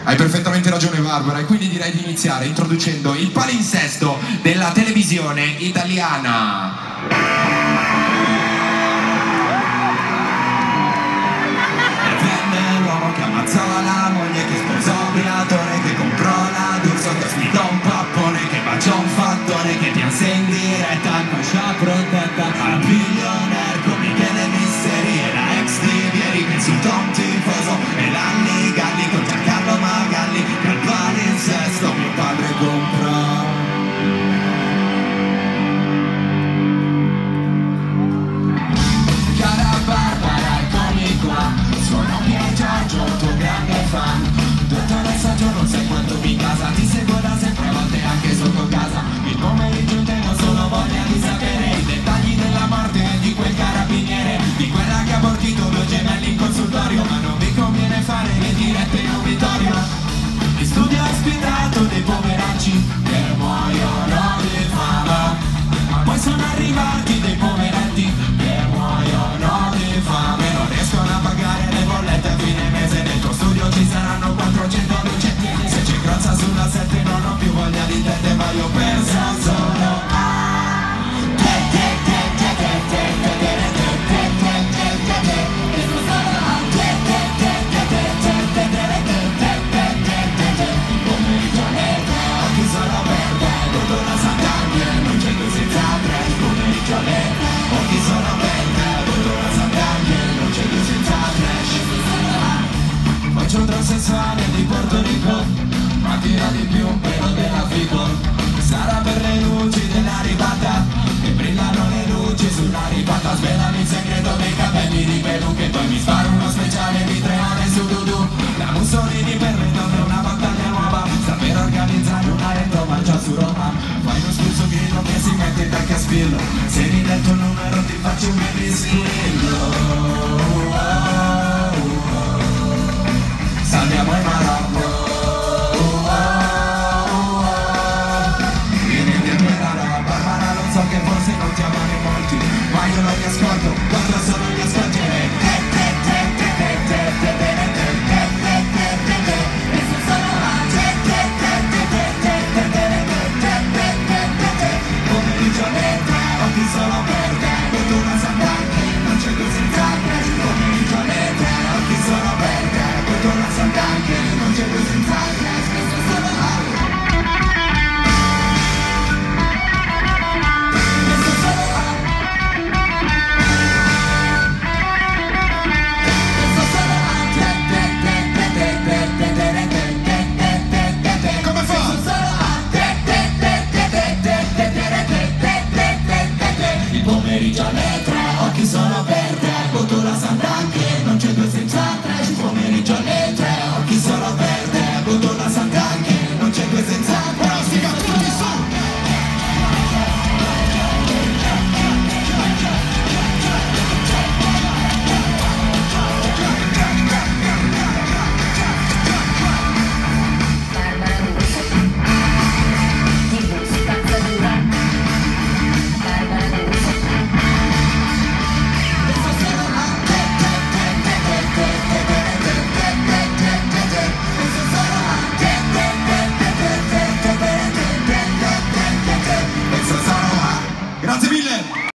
Hai perfettamente ragione Barbara, e quindi direi di iniziare introducendo il palinsesto della televisione italiana. Venne l'uomo che ammazzò la moglie, che sposò un creatore, che comprò la D'Urso, che ospitò un pappone, che baciò un fattore, che pianse in diretta in fascia protetta al billionaire come Michele Misseri e la ex di Vieri, che insultò un tifoso e l'Anni Galli con Giancarlo Magalli, che al palinsesto mio padre comprò. Cara Barbara, eccomi qua, sono Pier Giorgio, tuo grande fan. Dottoressa Gio, non sai quanto mi casa, ti seguo da sempre, a volte anche sotto casa. Il pomeriggio tengo solo voglia di sapere i dettagli della morte di quel carabiniere, di quella che ha abortito 2 gemelli in consultorio, ma non vi conviene fare le dirette in uditorio. In studio ha ospitato dei poveracci che muoiono di fame, ma poi sono arrivati dei poveretti che muoiono di fame, non riescono a pagare le bollette a fine mese. Nel tuo studio ci saranno 400 luce, se ci crozza sulla 7 non ho più voglia di te, ma io penso solo a un transessuale di Porto Rico, ma tira di più un pelo della fico. Sarà per le luci della ribata, che brillano le luci sulla ribata. Svelano il segreto dei capelli di Pelù, che poi mi spara uno speciale di 3 ore su Dudu. La Mussolini per redonda una battaglia nuova, sta per organizzare una retromarcia su Roma. Fai uno scuso grillo che si mette in tacca a spillo, se mi dai il tuo numero ti faccio un baby squillo. Salviamo il Marocco, vieni a dirmi la roba, Barbara, lo so che forse non ti amano in molti, ma io non li ascolto, quando sono gli ascolterei. Pomeriggio alle 3, occhi solo per te, cultura Sant'Anche, non c'è più senza crash. Pomeriggio alle 3, occhi solo per te, cultura Sant'Anche, non c'è più senza